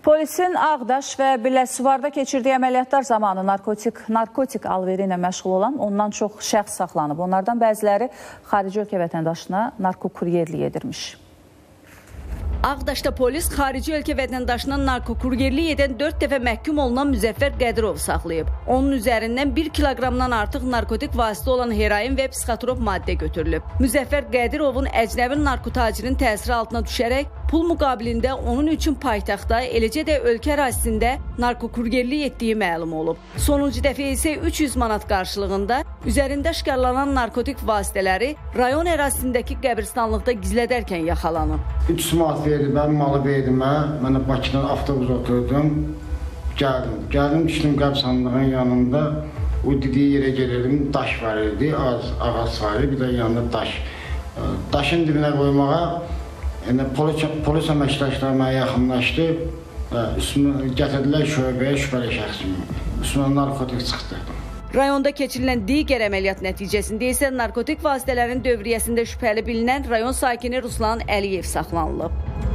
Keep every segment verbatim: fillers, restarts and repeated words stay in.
Polisin Ağdaş və Biləsuvarda keçirdiyi əməliyyatlar zamanı narkotik, narkotik alveri ilə məşğul olan ondan çox şəxs saxlanıb. Onlardan bəziləri xarici ölkə vətəndaşına narkokuryerlik edirmiş. Ağdaşda polis xarici ölkə vətəndaşına narkokuryerlik edən dörd dəfə məhkum olunan Müzəffər Qədirovu saxlayıb. Onun üzərindən bir kiloqramdan artıq narkotik vasitə olan heroin və psixotrop maddə götürülüb. Müzəffər Qədirovun əcnəbi narkotacirinin təsiri altına düşərək pul müqabilində onun üçün paytaxtda, eləcə də ölkə ərazisində narkokuryerlik etdiyi məlum olub. Sonuncu dəfə isə üç yüz manat qarşılığında üzərində aşkarlanan narkotik vasitələri rayon ərazisindəki qəbirstanlıqda gizlədərkən yaxalanıb. üç yüz manat verdi, mən malı verdim, mən Bakıdan avtobus oturdum, gəldim. Gəldim, düşdüm qəbirstanlığın yanında, o dediyi yerə gelirdim, daş var idi, az ağac var idi, bir də yanında daş. Daşın dibinə qoymağa yəni, polis, polis əməkdaşları mənə yaxınlaşdı, üstünü gətirdilər şöbəyə, şübhəli şəxsimi. Üstünə narkotik çıxdı. Rayonda keçirilən digər əməliyyat nəticəsində isə narkotik vasitələrin dövriyyəsində şübhəli bilinən rayon sakini Ruslan Əliyev saxlanılıb.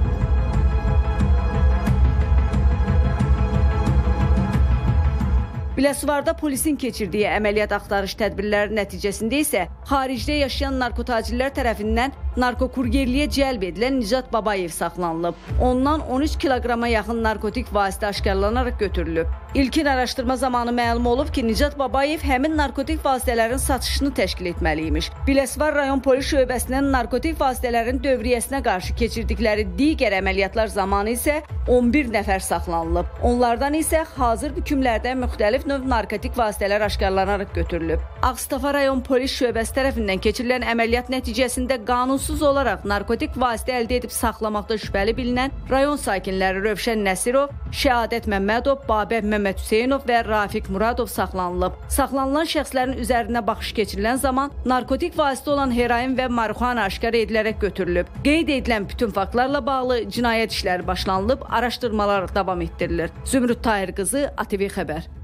Biləsuvarda polisin keçirdiyi əməliyyat axtarış tədbirləri nəticəsində isə xaricdə yaşayan narkotacirlər tərəfindən narkokuryerliyə cəlb edilən Nicat Babayev saxlanılıb. Ondan on üç kiloqrama yaxın narkotik vasitə aşkarlanaraq götürülüb. İlkin araşdırma zamanı məlum olub ki, Nicat Babayev həmin narkotik vasitələrin satışını təşkil etməliymiş. Biləsuvar rayon polis şöbəsinin narkotik vasitələrin dövriyyəsinə qarşı keçirdikləri digər əməliyyatlar zamanı isə on bir nəfər saxlanılıb. Onlardan isə hazır hükümlərdə müxtəlif növ narkotik vasitələr aşkarlanaraq götürülüb. Ağstafa rayon polis şöbəsi tərəfindən keçirilən əməliyyat nəticəsində qanunsuz olaraq narkotik vasitə əldə edib saxlamaqda şübhəli bilinən rayon sakinləri Rövşən Nəsirov, Şəhadət Məmmədov, Babək Məmməd Hüseynov və Rafiq Muradov saxlanılıb. Saxlanılan şəxslərin üzərinə baxış keçirilən zaman narkotik vasitə olan heroin və marihuana aşkar edilərək götürülüb. Qeyd edilən bütün faktlarla bağlı cinayət işləri başlanılıb, araşdırmalar davam etdirilir. Zümrüd Tahir qızı, A T V Xəbər.